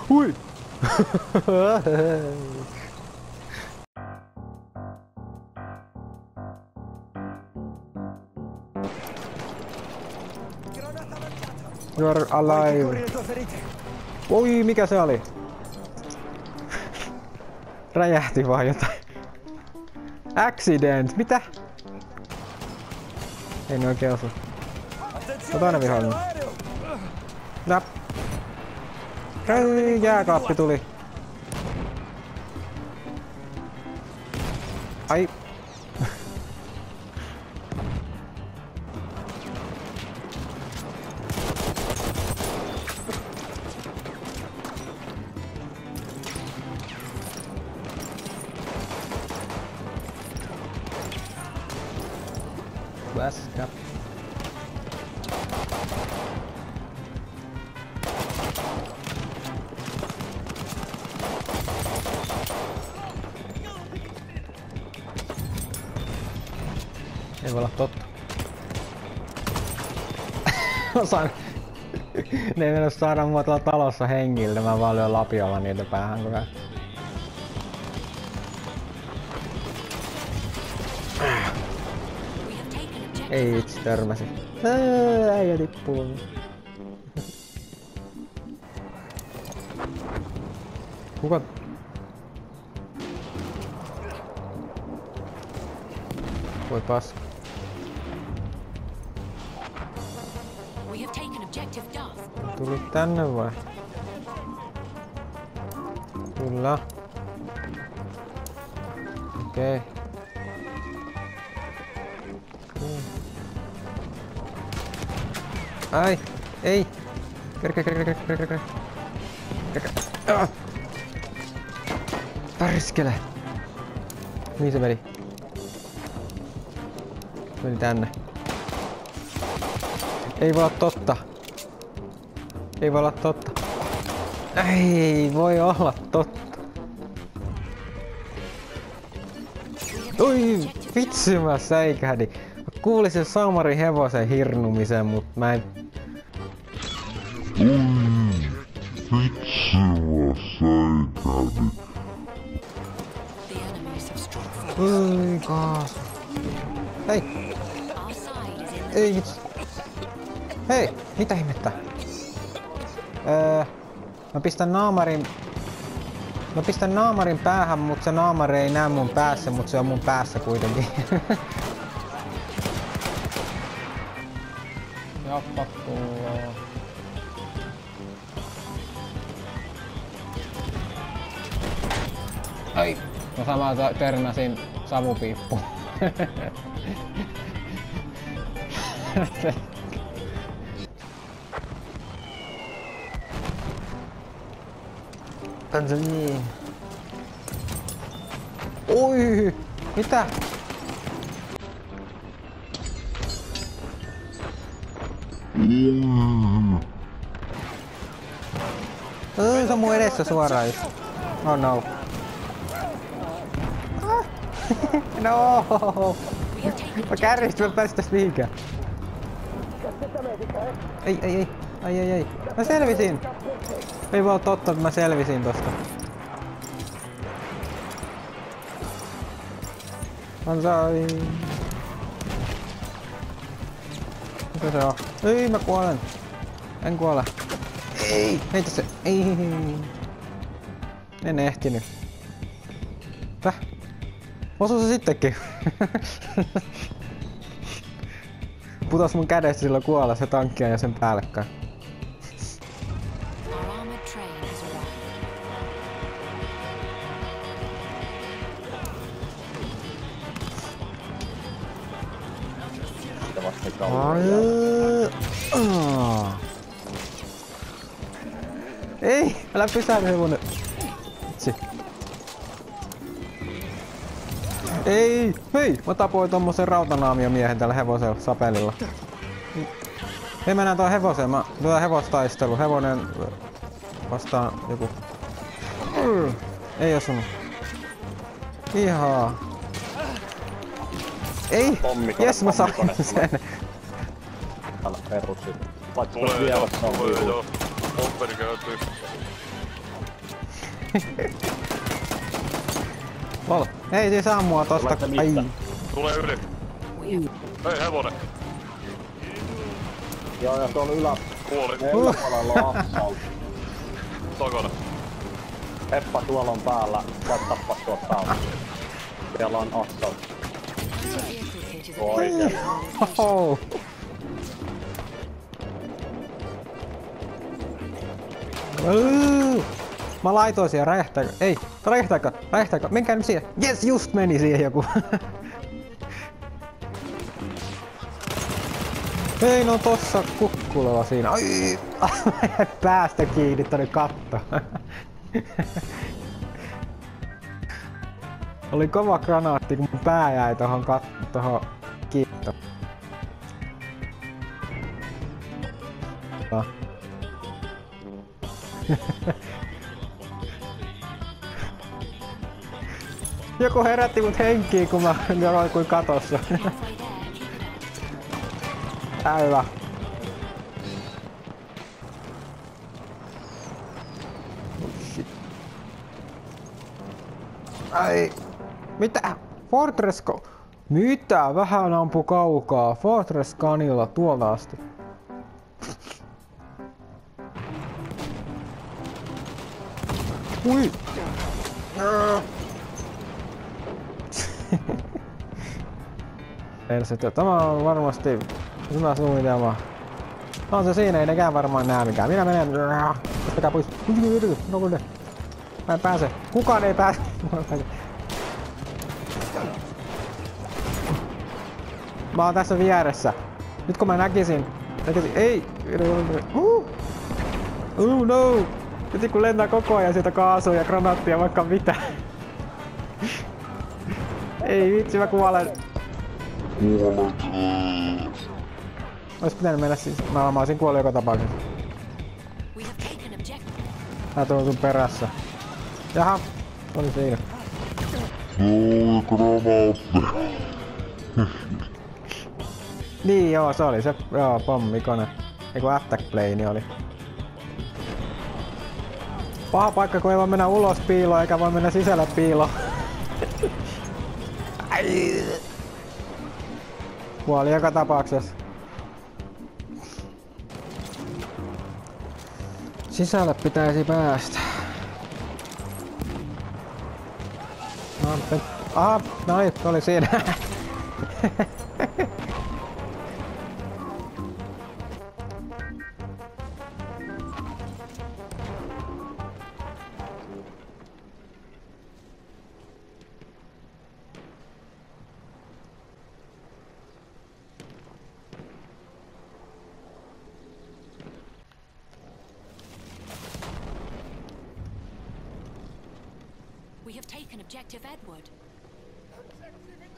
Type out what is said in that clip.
Hui! You're alive. Oi, mikä se oli? Räjähti vaan jotain. Accident! Mitä? Ei ne oikein osu. No toinen vihollinen. Nap. Jääkaappi tuli. Ai. Läskä. Ei voi olla totta. Osaan. Ne ei mennä saada mua tuolla talossa hengille, mä vaan lyön lapiolla niitä päähän koko ajan. Ei vitsi, törmäsi. Äijä tippuu. Kuka? Voi paska. Tuli tänne vai? Kyllä. Okei. Ai! Ei! Kerke. Pärskele! Mihin se meni? Meni tänne. Ei voi olla totta. Ei voi olla totta. Ei voi olla totta. Oi! Vitsi mä säikähdin. Mä kuulin sen Samarin hevosen hirnumisen, mut mä en... Vitsi mä säikähdin. Oi kaas. Hei! Ei vitsi. Hei! Mitä ihmettä? Mä pistän naamarin päähän, mut se naamari ei näe mun päässä, mut se on mun päässä kuitenkin. Jappa tulloo. Ai! No samalla törmäsin savupiippuun. On se niin. Oi! Mitä? Se on mun edessä suoraan just. Oh no. No! Mä kärjistyn, mä pääsin tästä mihinkään. Ei. Mä selvisin! Ei voi olla totta, että mä selvisin tosta. Ansai. Mitä se on? Ei, mä kuolen. En kuole. Ei! Heitä se! Ei! En ehtinyt. Täh? Osuu se sittenkin. Putos mun kädestä silloin kuolla se tankkia ja sen päällekkäin. Ei! Älä pysähdy hevonen! Vitsi. Ei! Hei! Mä tapoin tommosen rautanaamiomiehen tällä hevosella sapelilla. Hei mennään tuon hevoseen. Mä tuon hevostaistelu. Hevonen vastaan joku. Ei osunut. Ihaa. Ei! Jes mä sain sen. Anna perussi. Tulee joo. Pomperi käytyy. Lol. Ei siis ammua tosta. Tuleeko Ai. mistä? Tule yli. Hei hevonen. Joo, ja tuolla Kuoli. yläpuolella on assault. Takana. Heppa tuolla on päällä. Voit tappaa tuossa päällä. Siellä on assault. Oikein. Oho. Mä laitoin siihen, räjähtääkö? Ei, räjähtääkö? Menkää nyt siihen. Jes, just meni siihen joku. Ei, no tossa kukkuleva siinä. Ai, päästä kiinni tonne katto. Oli kova granaatti, kun mun pää jäi tohon kiitto. Joku herätti mut henkiin, kun mä roikuin katossa. Hyvä. Ai. Mitä? Fortress Mitä? Vähän ampu kaukaa. Fortress Gunilla tuolta asti. Ui. Tämä on varmasti hyvä suunnitelma. On se siinä, ei nekään varmaan näe mikään. Minä menen. Ostakaa pois. Mä en pääse. Kukaan ei pääse. Mä oon tässä vieressä. Nyt kun mä näkisin. Ei. Oh no. Nyt kun lentää koko ajan sieltä kaasua ja granaattia vaikka mitä. Ei vitsi, mä kuolen. Ois pitänyt mennä siis. Mä olisin kuollut joka tapauksessa. Mä tuun sun perässä. Jaha, oli siinä. Niin joo, se oli se pommikone. Eiku attack plane oli. Paha paikka, kun ei voi mennä ulos piiloon eikä voi mennä sisällä piiloon. Kuoli joka tapauksessa. Sisälle pitäisi päästä. Aha, no niin, oli siinä. We have taken objective Edward.